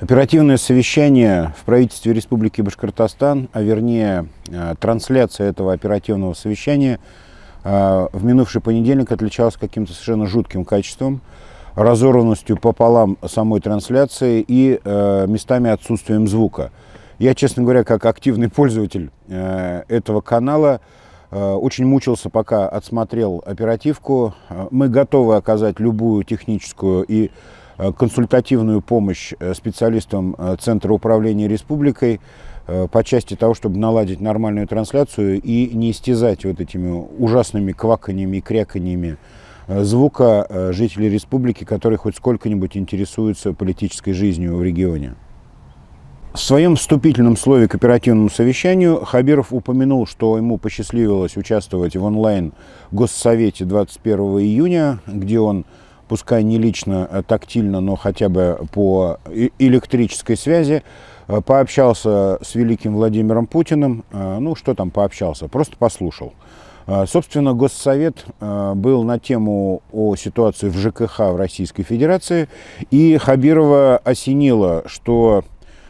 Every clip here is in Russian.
Оперативное совещание в правительстве Республики Башкортостан, а вернее трансляция этого оперативного совещания в минувший понедельник отличалась каким-то совершенно жутким качеством, разорванностью пополам самой трансляции и местами отсутствием звука. Я, честно говоря, как активный пользователь этого канала, очень мучился, пока отсмотрел оперативку. Мы готовы оказать любую техническую и консультативную помощь специалистам Центра управления республикой по части того, чтобы наладить нормальную трансляцию и не истязать вот этими ужасными кваканьями и кряканьями звука жителей республики, которые хоть сколько-нибудь интересуются политической жизнью в регионе. В своем вступительном слове к оперативному совещанию Хабиров упомянул, что ему посчастливилось участвовать в онлайн-госсовете 21 июня, где он, пускай не лично, тактильно, но хотя бы по электрической связи, пообщался с великим Владимиром Путиным. Ну, что там пообщался, просто послушал. Собственно, Госсовет был на тему о ситуации в ЖКХ в Российской Федерации, и Хабирова осенило, что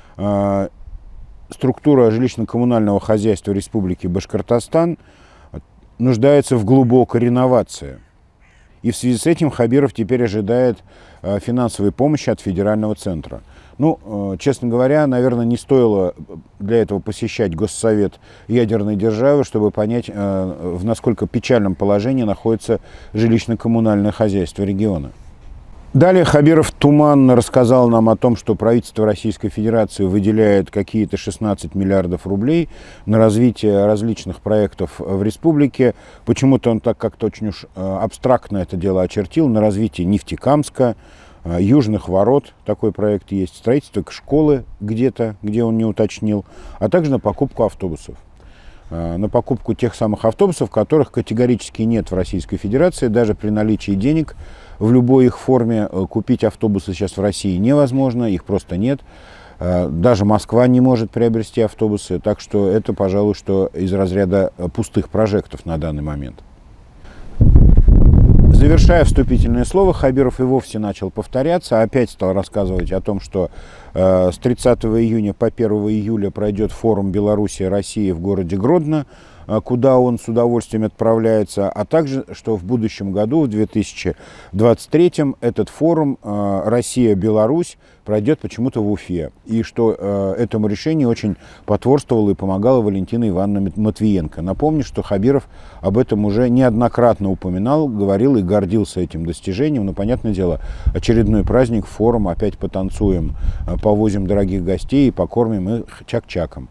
структура жилищно-коммунального хозяйства Республики Башкортостан нуждается в глубокой реновации. И в связи с этим Хабиров теперь ожидает финансовой помощи от федерального центра. Ну, честно говоря, наверное, не стоило для этого посещать Госсовет ядерной державы, чтобы понять, в насколько печальном положении находится жилищно-коммунальное хозяйство региона. Далее Хабиров туманно рассказал нам о том, что правительство Российской Федерации выделяет какие-то 16 миллиардов рублей на развитие различных проектов в республике. Почему-то он так как-то очень уж абстрактно это дело очертил. На развитие Нефтекамска, Южных ворот, такой проект есть, строительство школы где-то, где он не уточнил, а также на покупку автобусов. На покупку тех самых автобусов, которых категорически нет в Российской Федерации. Даже при наличии денег в любой их форме купить автобусы сейчас в России невозможно, их просто нет. Даже Москва не может приобрести автобусы, так что это, пожалуй, что из разряда пустых прожектов на данный момент. Завершая вступительное слово, Хабиров и вовсе начал повторяться, опять стал рассказывать о том, что с 30 июня по 1 июля пройдет форум Беларуси-России в городе Гродно, куда он с удовольствием отправляется, а также, что в будущем году, в 2023, этот форум Россия-Беларусь пройдет почему-то в Уфе. И что этому решению очень потворствовала и помогала Валентина Ивановна Матвиенко. Напомню, что Хабиров об этом уже неоднократно упоминал, говорил и гордился этим достижением. Но, понятное дело, очередной праздник, форум, опять потанцуем, повозим дорогих гостей и покормим их чак-чаком.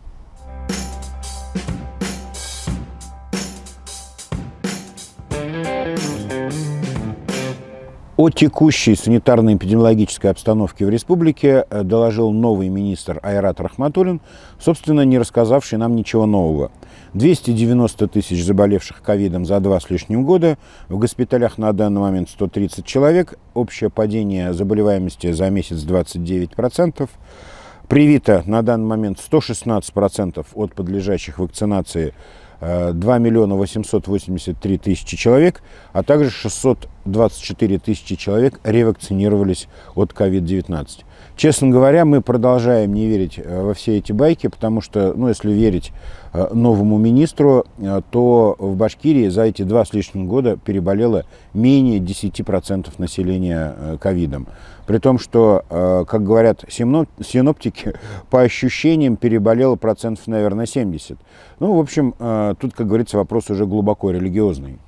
О текущей санитарно-эпидемиологической обстановке в республике доложил новый министр Айрат Рахматуллин, собственно, не рассказавший нам ничего нового. 290 тысяч заболевших ковидом за 2 с лишним года, в госпиталях на данный момент 130 человек, общее падение заболеваемости за месяц 29%, привито на данный момент 116% от подлежащих вакцинации 2 миллиона 883 тысячи человек, а также 624 тысячи человек ревакцинировались от COVID-19. Честно говоря, мы продолжаем не верить во все эти байки, потому что, ну, если верить новому министру, то в Башкирии за эти 2 с лишним года переболело менее 10% населения ковидом. При том, что, как говорят синоптики, по ощущениям переболело процентов, наверное, 70. Ну, в общем, тут, как говорится, вопрос уже глубоко религиозный.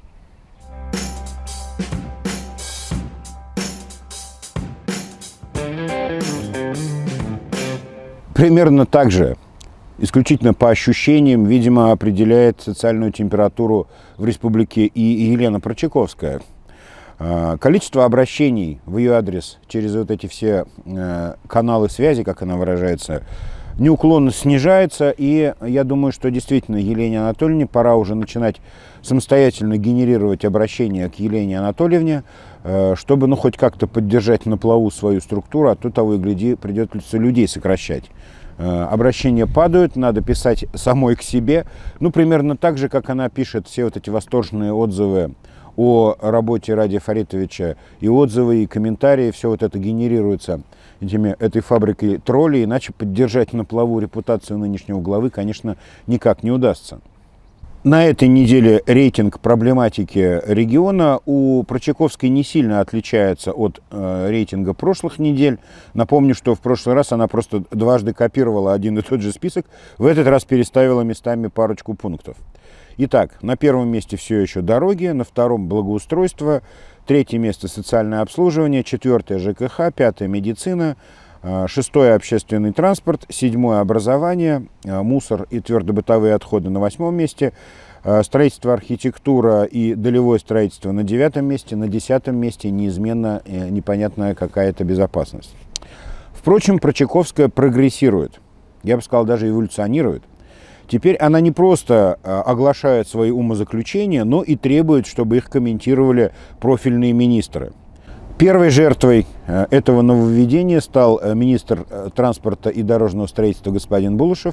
Примерно так же, исключительно по ощущениям, видимо, определяет социальную температуру в республике и Елена Прочаковская. Количество обращений в ее адрес через вот эти все каналы связи, как она выражается, неуклонно снижается. И я думаю, что действительно Елене Анатольевне пора уже начинать самостоятельно генерировать обращения к Елене Анатольевне, чтобы, ну, хоть как-то поддержать на плаву свою структуру, а то того и гляди, придется людей сокращать. Обращения падают, надо писать самой к себе. Ну, примерно так же, как она пишет все вот эти восторженные отзывы о работе Радия Фаритовича, и отзывы, и комментарии, все вот это генерируется этой фабрикой троллей, иначе поддержать на плаву репутацию нынешнего главы, конечно, никак не удастся. На этой неделе рейтинг проблематики региона у Прочаковской не сильно отличается от рейтинга прошлых недель. Напомню, что в прошлый раз она просто дважды копировала один и тот же список, в этот раз переставила местами парочку пунктов. Итак, на первом месте все еще дороги, на втором благоустройство, третье место социальное обслуживание, четвертое ЖКХ, пятое медицина, шестое общественный транспорт, седьмое образование, мусор и твердобытовые отходы на восьмом месте, строительство, архитектура и долевое строительство на девятом месте, на десятом месте неизменно непонятная какая-то безопасность. Впрочем, Прочаковская прогрессирует, я бы сказал, даже эволюционирует. Теперь она не просто оглашает свои умозаключения, но и требует, чтобы их комментировали профильные министры. Первой жертвой этого нововведения стал министр транспорта и дорожного строительства господин Булушев.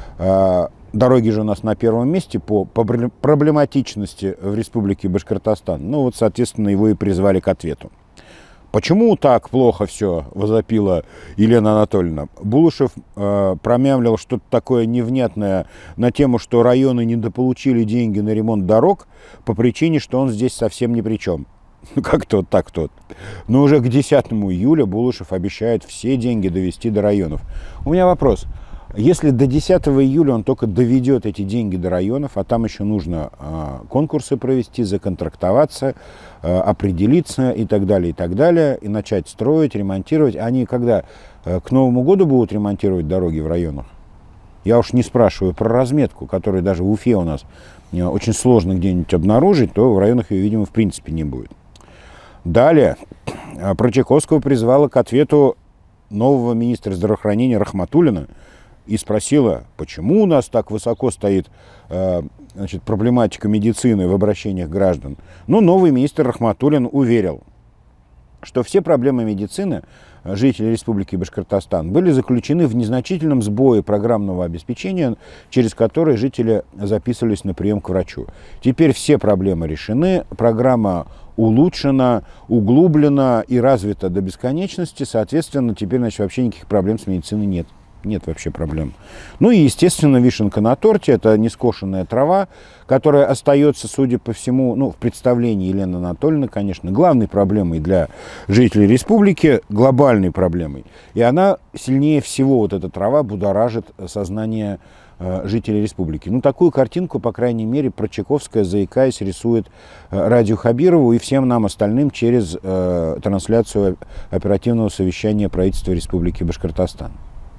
Дороги же у нас на первом месте по проблематичности в Республике Башкортостан. Ну вот, соответственно, его и призвали к ответу. «Почему так плохо все?» – возопила Елена Анатольевна. Булушев промямлил что-то такое невнятное на тему, что районы недополучили деньги на ремонт дорог по причине, что он здесь совсем ни при чем. Ну, как тот, так тот. Но уже к 10 июля Булушев обещает все деньги довести до районов. У меня вопрос. Если до 10 июля он только доведет эти деньги до районов, а там еще нужно конкурсы провести, законтрактоваться, определиться и так далее, и начать строить, ремонтировать, они когда к Новому году будут ремонтировать дороги в районах? Я уж не спрашиваю про разметку, которую даже в Уфе у нас очень сложно где-нибудь обнаружить, то в районах ее, видимо, в принципе не будет. Далее Прочаковского призвала к ответу нового министра здравоохранения Рахматуллина и спросила, почему у нас так высоко стоит проблематика медицины в обращениях граждан. Но новый министр Рахматуллин уверил, что все проблемы медицины жителей Республики Башкортостан были заключены в незначительном сбое программного обеспечения, через которое жители записывались на прием к врачу. Теперь все проблемы решены, программа улучшена, углублена и развита до бесконечности, соответственно, теперь, вообще никаких проблем с медициной нет. Нет вообще проблем. Ну и, естественно, вишенка на торте – это нескошенная трава, которая остается, судя по всему, в представлении Елены Анатольевны, конечно, главной проблемой для жителей республики, глобальной проблемой. И она сильнее всего, вот эта трава, будоражит сознание жителей республики. Такую картинку, по крайней мере, Прочаковская, заикаясь, рисует Радию Хабирову и всем нам остальным через трансляцию оперативного совещания правительства Республики Башкортостан.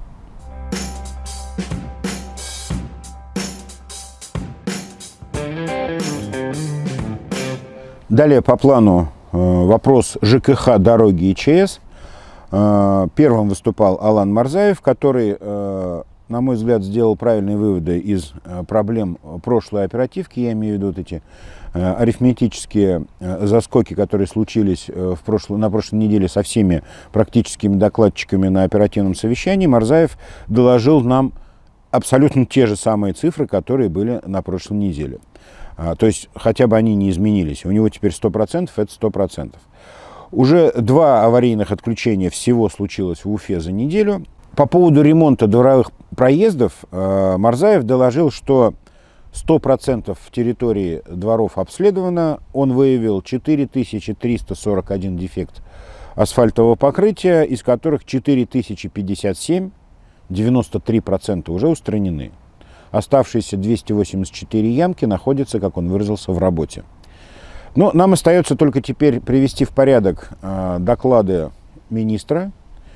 Далее по плану вопрос ЖКХ, дороги и ЧС. Первым выступал Алан Марзаев, который, на мой взгляд, сделал правильные выводы из проблем прошлой оперативки. Я имею в виду вот эти арифметические заскоки, которые случились на прошлой неделе со всеми практическими докладчиками на оперативном совещании. Марзаев доложил нам абсолютно те же самые цифры, которые были на прошлой неделе. То есть хотя бы они не изменились. У него теперь 100%, это 100%. Уже 2 аварийных отключения всего случилось в Уфе за неделю. По поводу ремонта дворовых проездов Марзаев доложил, что 100% территории дворов обследовано. Он выявил 4341 дефект асфальтового покрытия, из которых 4057, 93% уже устранены. Оставшиеся 284 ямки находятся, как он выразился, в работе. Но нам остается только теперь привести в порядок доклады министра,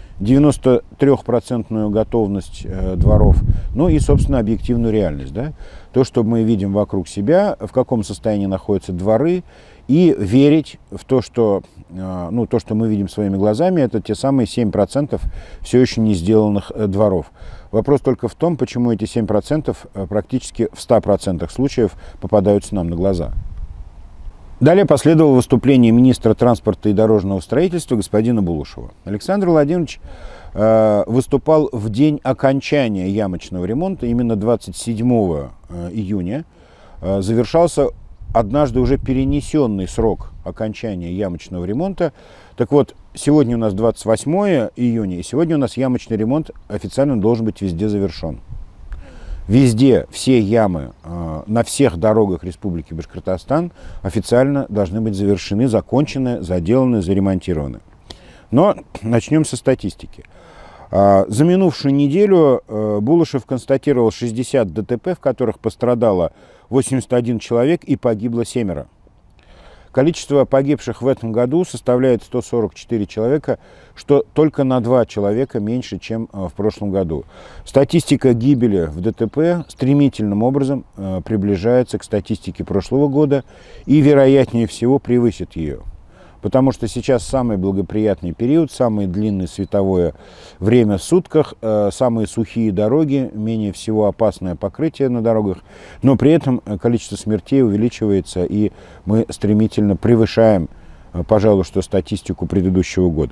93% готовность дворов, и, собственно, объективную реальность. Да? То, что мы видим вокруг себя, в каком состоянии находятся дворы, и верить в то, что, то, что мы видим своими глазами, это те самые 7% все еще не сделанных дворов. Вопрос только в том, почему эти 7% практически в 100% случаев попадаются нам на глаза. Далее последовало выступление министра транспорта и дорожного строительства господина Булушева. Александр Владимирович выступал в день окончания ямочного ремонта, именно 27 июня завершался однажды уже перенесенный срок окончания ямочного ремонта. Так вот, сегодня у нас 28 июня, и сегодня у нас ямочный ремонт официально должен быть везде завершен. Везде все ямы на всех дорогах Республики Башкортостан официально должны быть завершены, закончены, заделаны, заремонтированы. Но начнем со статистики. За минувшую неделю Булышев констатировал 60 ДТП, в которых пострадало 81 человек и погибло 7. Количество погибших в этом году составляет 144 человека, что только на 2 человека меньше, чем в прошлом году. Статистика гибели в ДТП стремительным образом приближается к статистике прошлого года и, вероятнее всего, превысит ее. Потому что сейчас самый благоприятный период, самое длинное световое время в сутках, самые сухие дороги, менее всего опасное покрытие на дорогах, но при этом количество смертей увеличивается, и мы стремительно превышаем, пожалуй, что статистику предыдущего года.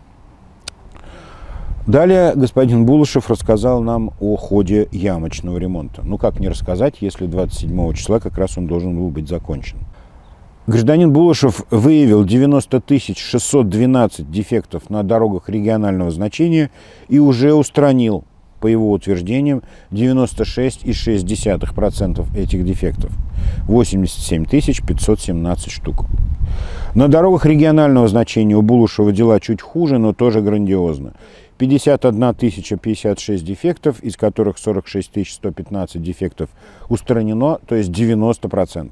Далее господин Булышев рассказал нам о ходе ямочного ремонта. Ну как не рассказать, если 27 числа как раз он должен был быть закончен. Гражданин Булышев выявил 90 612 дефектов на дорогах регионального значения и уже устранил, по его утверждениям, 96,6% этих дефектов, 87 517 штук. На дорогах регионального значения у Булышева дела чуть хуже, но тоже грандиозно. 51 056 дефектов, из которых 46 115 дефектов устранено, то есть 90%.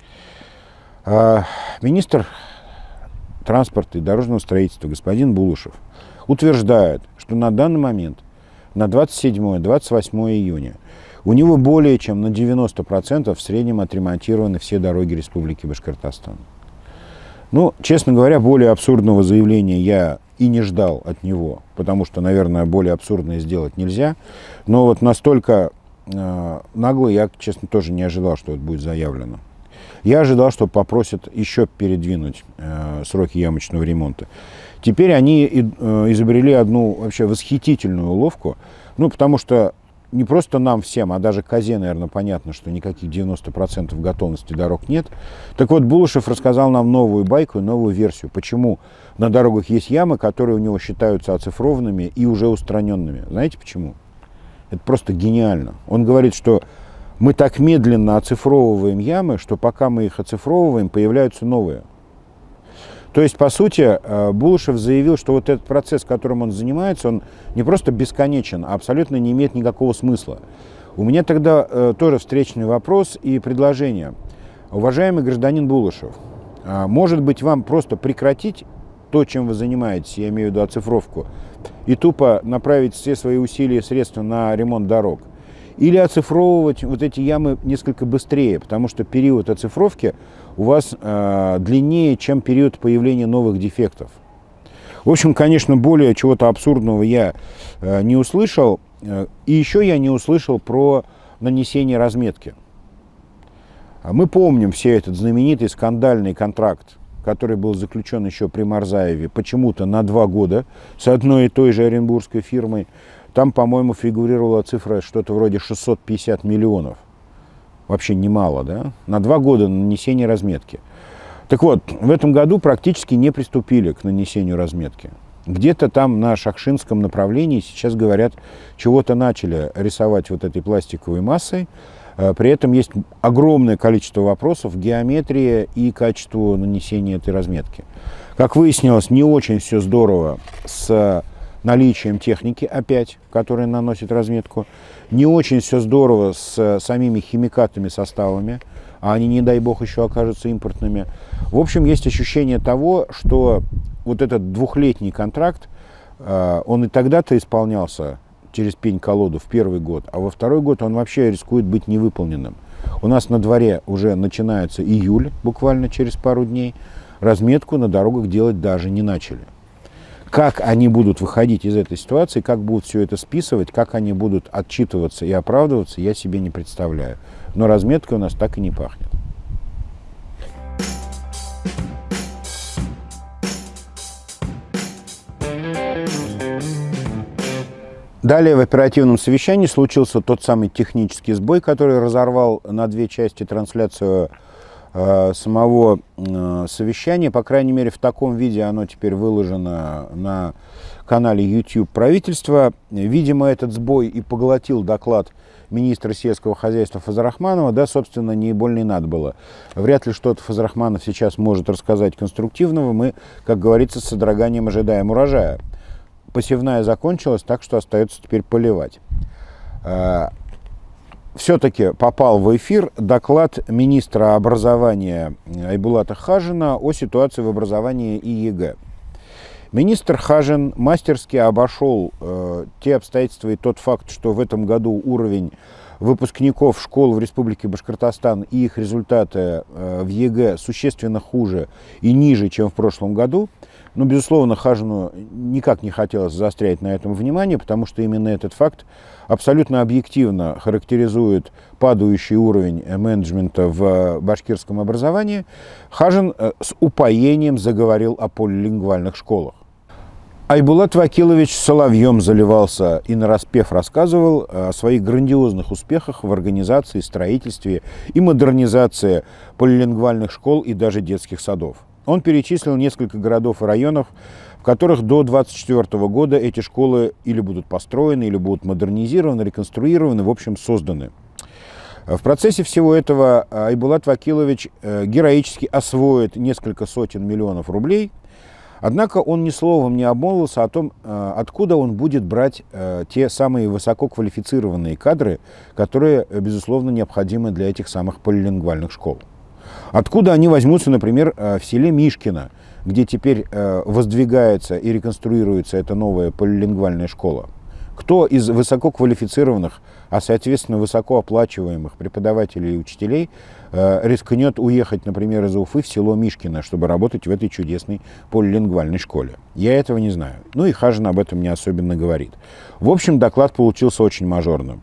Министр транспорта и дорожного строительства господин Булышев утверждает, что на данный момент, на 27-28 июня, у него более чем на 90% в среднем отремонтированы все дороги Республики Башкортостан. Ну, честно говоря, более абсурдного заявления я и не ждал от него, потому что, наверное, более абсурдное сделать нельзя. Но вот настолько нагло я, честно, тоже не ожидал, что это будет заявлено. Я ожидал, что попросят еще передвинуть сроки ямочного ремонта. Теперь они изобрели одну вообще восхитительную уловку, ну, потому что не просто нам всем, а даже козе, наверное, понятно, что никаких 90% готовности дорог нет. Так вот, Булышев рассказал нам новую байку, новую версию, почему на дорогах есть ямы, которые у него считаются оцифрованными и уже устраненными. Знаете почему? Это просто гениально. Он говорит, что мы так медленно оцифровываем ямы, что пока мы их оцифровываем, появляются новые. То есть, по сути, Булышев заявил, что вот этот процесс, которым он занимается, он не просто бесконечен, а абсолютно не имеет никакого смысла. У меня тогда тоже встречный вопрос и предложение. Уважаемый гражданин Булышев, может быть, вам просто прекратить то, чем вы занимаетесь, я имею в виду оцифровку, и тупо направить все свои усилия и средства на ремонт дорог? Или оцифровывать вот эти ямы несколько быстрее, потому что период оцифровки у вас длиннее, чем период появления новых дефектов. В общем, конечно, более чего-то абсурдного я не услышал. И еще я не услышал про нанесение разметки. Мы помним все этот знаменитый скандальный контракт, который был заключен еще при Марзаеве, почему-то на 2 года с одной и той же оренбургской фирмой. Там, по-моему, фигурировала цифра что-то вроде 650 миллионов. Вообще немало, да? На 2 года нанесение разметки. Так вот, в этом году практически не приступили к нанесению разметки. Где-то там на Шахшинском направлении сейчас, говорят, чего-то начали рисовать вот этой пластиковой массой. При этом есть огромное количество вопросов к геометрии и качеству нанесения этой разметки. Как выяснилось, не очень все здорово с наличием техники опять, которая наносит разметку. Не очень все здорово с самими химикатами, составами, а они, не дай бог, еще окажутся импортными. В общем, есть ощущение того, что вот этот 2-летний контракт, он и тогда-то исполнялся через пень-колоду в первый год, а во второй год он вообще рискует быть невыполненным. У нас на дворе уже начинается июль, буквально через пару дней. Разметку на дорогах делать даже не начали. Как они будут выходить из этой ситуации, как будут все это списывать, как они будут отчитываться и оправдываться, я себе не представляю. Но разметкой у нас так и не пахнет. Далее в оперативном совещании случился тот самый технический сбой, который разорвал на 2 части трансляцию самого совещания. По крайней мере, в таком виде оно теперь выложено на канале YouTube правительства. Видимо, этот сбой и поглотил доклад министра сельского хозяйства Фазарахманова, да, собственно, не больно и надо было. Вряд ли что-то Фазарахманов сейчас может рассказать конструктивного. Мы, как говорится, с содроганием ожидаем урожая. Посевная закончилась, так что остается теперь поливать. Все-таки попал в эфир доклад министра образования Айбулата Хажина о ситуации в образовании и ЕГЭ. Министр Хажин мастерски обошел те обстоятельства и тот факт, что в этом году уровень выпускников школ в Республике Башкортостан и их результаты в ЕГЭ существенно хуже и ниже, чем в прошлом году. Но, безусловно, Хажину никак не хотелось заострять на этом внимание, потому что именно этот факт абсолютно объективно характеризует падающий уровень менеджмента в башкирском образовании. Хажин с упоением заговорил о полилингвальных школах. Айбулат Вакилович соловьем заливался и нараспев рассказывал о своих грандиозных успехах в организации, строительстве и модернизации полилингвальных школ и даже детских садов. Он перечислил несколько городов и районов, в которых до 2024 года эти школы или будут построены, или будут модернизированы, реконструированы, в общем, созданы. В процессе всего этого Айбулат Вакилович героически освоит несколько сотен миллионов рублей, однако он ни словом не обмолвился о том, откуда он будет брать те самые высококвалифицированные кадры, которые, безусловно, необходимы для этих самых полилингвальных школ. Откуда они возьмутся, например, в селе Мишкино, где теперь воздвигается и реконструируется эта новая полилингвальная школа? Кто из высококвалифицированных, а соответственно высокооплачиваемых преподавателей и учителей рискнет уехать, например, из Уфы в село Мишкино, чтобы работать в этой чудесной полилингвальной школе? Я этого не знаю. Ну и Хажин об этом не особенно говорит. В общем, доклад получился очень мажорным.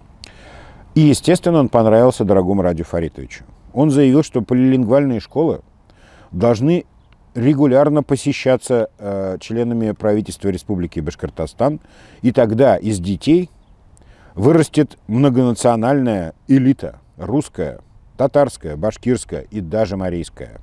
И, естественно, он понравился дорогому Радию Фаритовичу. Он заявил, что полилингвальные школы должны регулярно посещаться членами правительства Республики Башкортостан, и тогда из детей вырастет многонациональная элита, русская, татарская, башкирская и даже марийская.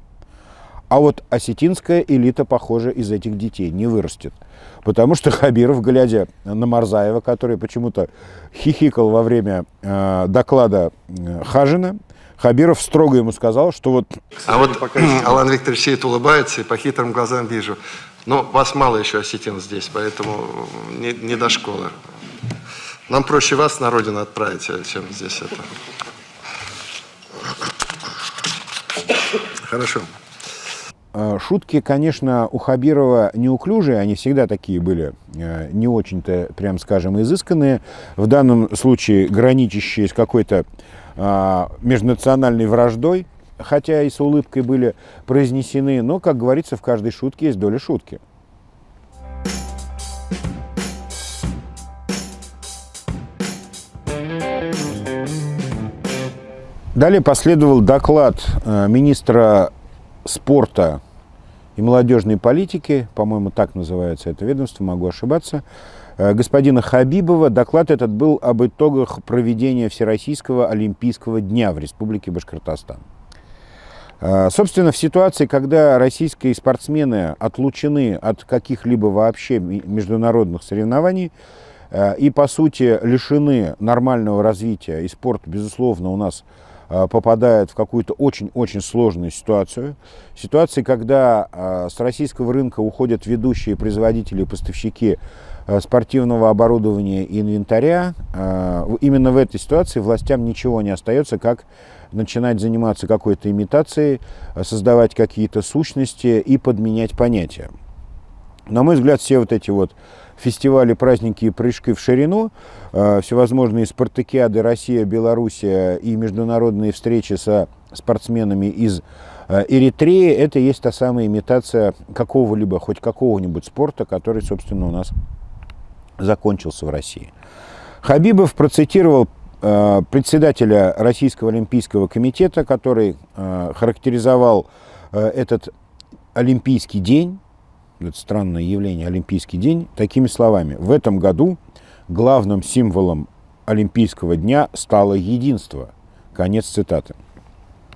А вот осетинская элита, похоже, из этих детей не вырастет. Потому что Хабиров, глядя на Марзаева, который почему-то хихикал во время доклада Хажина, Хабиров строго ему сказал, что вот... А вот Алан Викторович сидит, улыбается, и по хитрым глазам вижу. Но вас мало еще осетин здесь, поэтому не до школы. Нам проще вас на родину отправить, чем здесь это. Хорошо. Шутки, конечно, у Хабирова неуклюжие, они всегда такие были, не очень-то, прям скажем, изысканные. В данном случае граничащие с какой-то межнациональной враждой, хотя и с улыбкой были произнесены, но, как говорится, в каждой шутке есть доля шутки. Далее последовал доклад министра спорта и молодежной политики, по-моему, так называется это ведомство, могу ошибаться, господина Хабибова. Доклад этот был об итогах проведения Всероссийского олимпийского дня в Республике Башкортостан. Собственно, в ситуации, когда российские спортсмены отлучены от каких-либо вообще международных соревнований и, по сути, лишены нормального развития, и спорт, безусловно, у нас попадает в какую-то очень-очень сложную ситуацию. Ситуации, когда с российского рынка уходят ведущие производители и поставщики спортивного оборудования и инвентаря. Именно в этой ситуации властям ничего не остается, как начинать заниматься какой-то имитацией, создавать какие-то сущности и подменять понятия. На мой взгляд, все вот эти вот фестивали, праздники и прыжки в ширину, всевозможные спартакиады Россия, Белоруссия и международные встречи со спортсменами из Эритреи, это есть та самая имитация какого-либо, хоть какого-нибудь спорта, который, собственно, у нас закончился в России. Хабибов процитировал председателя Российского олимпийского комитета, который характеризовал этот олимпийский день, это странное явление, олимпийский день, такими словами: в этом году главным символом олимпийского дня стало единство. Конец цитаты.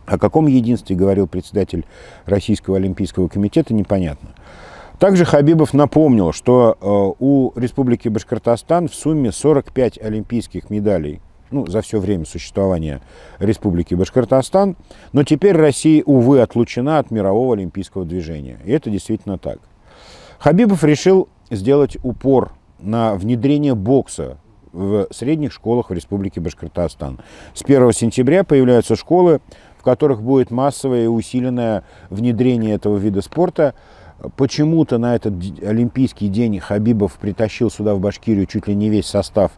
О каком единстве говорил председатель Российского олимпийского комитета, непонятно. Также Хабибов напомнил, что у Республики Башкортостан в сумме 45 олимпийских медалей, за все время существования Республики Башкортостан, но теперь Россия, увы, отлучена от мирового олимпийского движения. И это действительно так. Хабибов решил сделать упор на внедрение бокса в средних школах в Республике Башкортостан. С 1 сентября появляются школы, в которых будет массовое и усиленное внедрение этого вида спорта. Почему-то на этот Олимпийский день Хабибов притащил сюда, в Башкирию, чуть ли не весь состав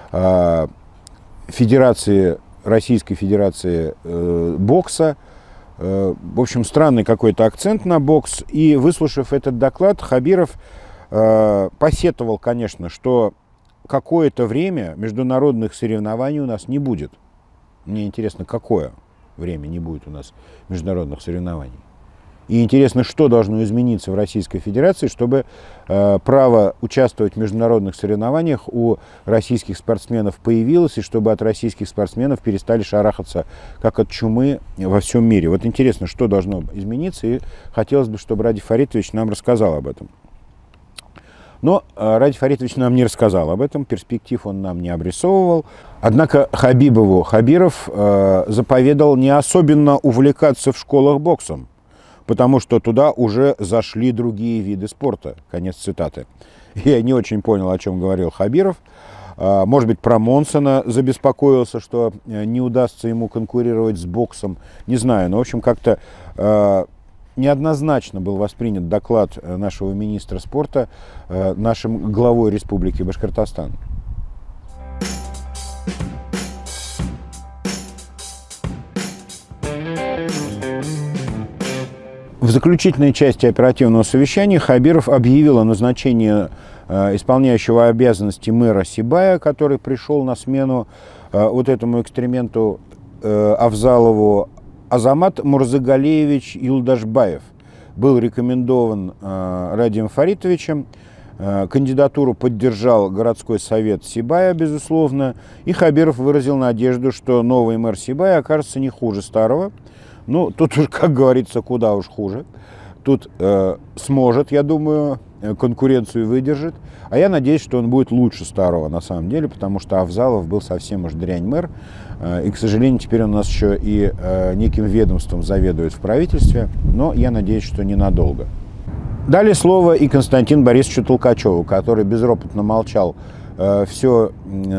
Российской Федерации бокса. В общем, странный какой-то акцент на бокс. И, выслушав этот доклад, Хабиров посетовал, конечно, что какое-то время международных соревнований у нас не будет. Мне интересно, какое время не будет у нас международных соревнований. И интересно, что должно измениться в Российской Федерации, чтобы право участвовать в международных соревнованиях у российских спортсменов появилось, и чтобы от российских спортсменов перестали шарахаться, как от чумы, во всем мире. Вот интересно, что должно измениться, и хотелось бы, чтобы Радий Фаритович нам рассказал об этом. Но Радий Фаритович нам не рассказал об этом, перспектив он нам не обрисовывал. Однако Хабиров заповедал не особенно увлекаться в школах боксом, потому что туда уже зашли другие виды спорта. Конец цитаты. Я не очень понял, о чем говорил Хабиров. Может быть, про Монсона забеспокоился, что не удастся ему конкурировать с боксом. Не знаю, но, в общем, как-то неоднозначно был воспринят доклад нашего министра спорта нашим главой Республики Башкортостан. В заключительной части оперативного совещания Хабиров объявил о назначении исполняющего обязанности мэра Сибая, который пришел на смену вот этому эксперименту Авзалову. Азамат Мурзагалиевич Юлдашбаев был рекомендован Радием Фаритовичем. Кандидатуру поддержал городской совет Сибая, безусловно. И Хабиров выразил надежду, что новый мэр Сибая окажется не хуже старого. Ну, тут уж, как говорится, куда уж хуже. Тут сможет, я думаю, конкуренцию выдержит. А я надеюсь, что он будет лучше старого на самом деле, потому что Авзалов был совсем уж дрянь мэр. И, к сожалению, теперь он у нас еще и неким ведомством заведует в правительстве. Но я надеюсь, что ненадолго. Дали слово и Константину Борисовичу Толкачеву, который безропотно молчал все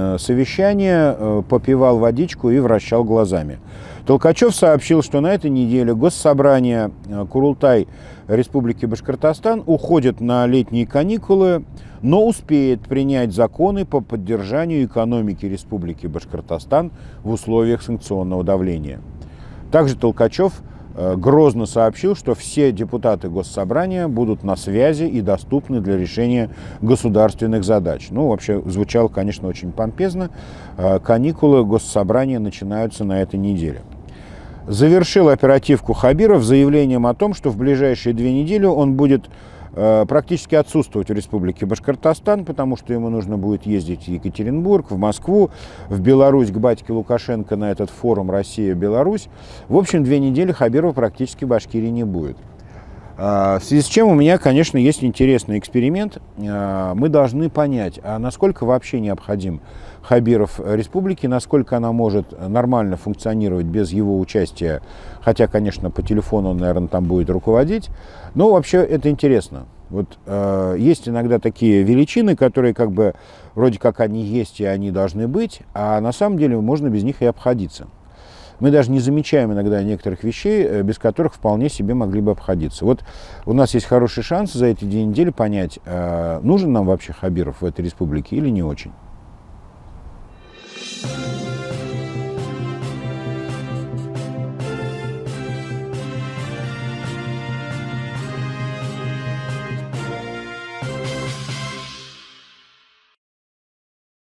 совещание, попивал водичку и вращал глазами. Толкачев сообщил, что на этой неделе Госсобрание Курултай Республики Башкортостан уходит на летние каникулы, но успеет принять законы по поддержанию экономики Республики Башкортостан в условиях санкционного давления. Также Толкачев грозно сообщил, что все депутаты Госсобрания будут на связи и доступны для решения государственных задач. Ну, вообще, звучало, конечно, очень помпезно. Каникулы Госсобрания начинаются на этой неделе. Завершил оперативку Хабиров заявлением о том, что в ближайшие 2 недели он будет практически отсутствовать в Республике Башкортостан, потому что ему нужно будет ездить в Екатеринбург, в Москву, в Беларусь к батьке Лукашенко на этот форум «Россия-Беларусь». В общем, 2 недели Хабирова практически в Башкирии не будет. В связи с чем у меня, конечно, есть интересный эксперимент. Мы должны понять, а насколько вообще необходим Хабиров республике, насколько она может нормально функционировать без его участия, хотя, конечно, по телефону он, наверное, там будет руководить. Но вообще это интересно. Вот есть иногда такие величины, которые как бы вроде как они есть и они должны быть, а на самом деле можно без них и обходиться. Мы даже не замечаем иногда некоторых вещей, без которых вполне себе могли бы обходиться. Вот у нас есть хороший шанс за эти 2 недели понять, нужен нам вообще Хабиров в этой республике или не очень.